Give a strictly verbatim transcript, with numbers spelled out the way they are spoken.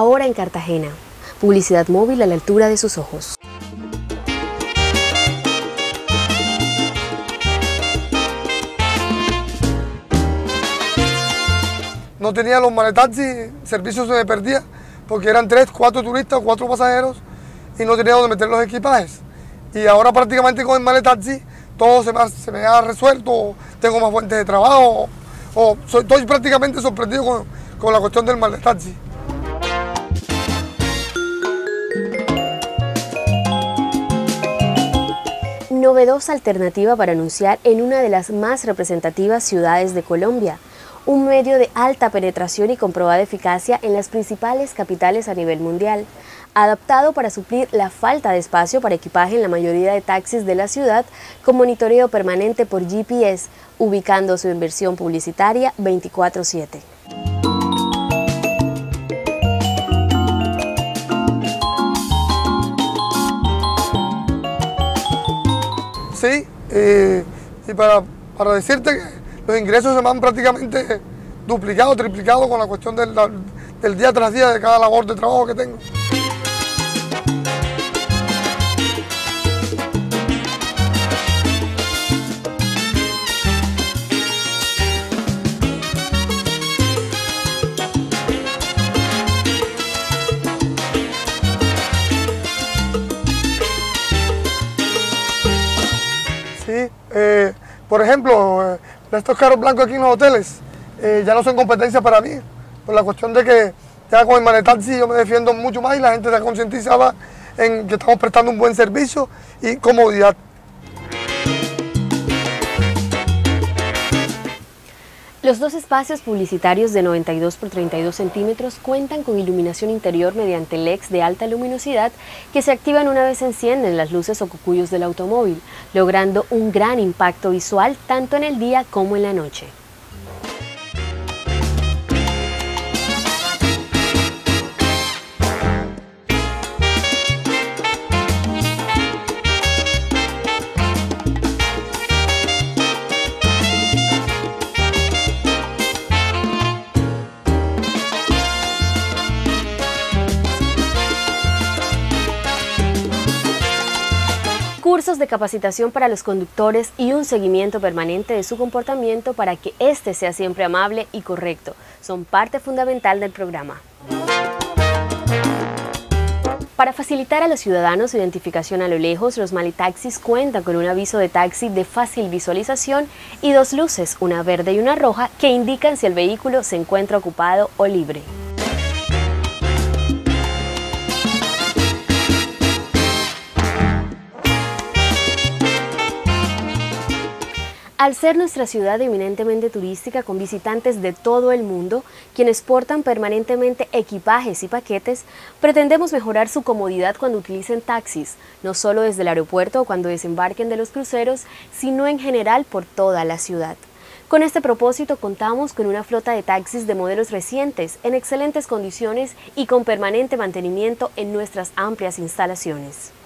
ahora en Cartagena. Publicidad móvil a la altura de sus ojos. No tenía los maletaxis, el servicio se me perdía porque eran tres, cuatro turistas, cuatro pasajeros y no tenía donde meter los equipajes. Y ahora prácticamente con el maletaxi todo se me ha, se me ha resuelto, tengo más fuentes de trabajo, o soy, estoy prácticamente sorprendido con, con la cuestión del maletaxi. Novedosa alternativa para anunciar en una de las más representativas ciudades de Colombia. Un medio de alta penetración y comprobada eficacia en las principales capitales a nivel mundial, adaptado para suplir la falta de espacio para equipaje en la mayoría de taxis de la ciudad, con monitoreo permanente por G P S, ubicando su inversión publicitaria veinticuatro siete. Sí, eh, y para, para decirte que los ingresos se me han prácticamente duplicado, triplicado con la cuestión del, del día tras día de cada labor de trabajo que tengo. Sí, eh, por ejemplo, eh, estos carros blancos aquí en los hoteles eh, ya no son competencia para mí, por la cuestión de que ya con el maletaxi yo me defiendo mucho más y la gente está concientizada en que estamos prestando un buen servicio y comodidad. Los dos espacios publicitarios de noventa y dos por treinta y dos centímetros cuentan con iluminación interior mediante L E Ds de alta luminosidad que se activan una vez se encienden las luces o cucuyos del automóvil, logrando un gran impacto visual tanto en el día como en la noche. Cursos de capacitación para los conductores y un seguimiento permanente de su comportamiento para que éste sea siempre amable y correcto son parte fundamental del programa. Para facilitar a los ciudadanos su identificación a lo lejos, los maletaxis cuentan con un aviso de taxi de fácil visualización y dos luces, una verde y una roja, que indican si el vehículo se encuentra ocupado o libre. Al ser nuestra ciudad eminentemente turística con visitantes de todo el mundo, quienes portan permanentemente equipajes y paquetes, pretendemos mejorar su comodidad cuando utilicen taxis, no solo desde el aeropuerto o cuando desembarquen de los cruceros, sino en general por toda la ciudad. Con este propósito contamos con una flota de taxis de modelos recientes, en excelentes condiciones y con permanente mantenimiento en nuestras amplias instalaciones.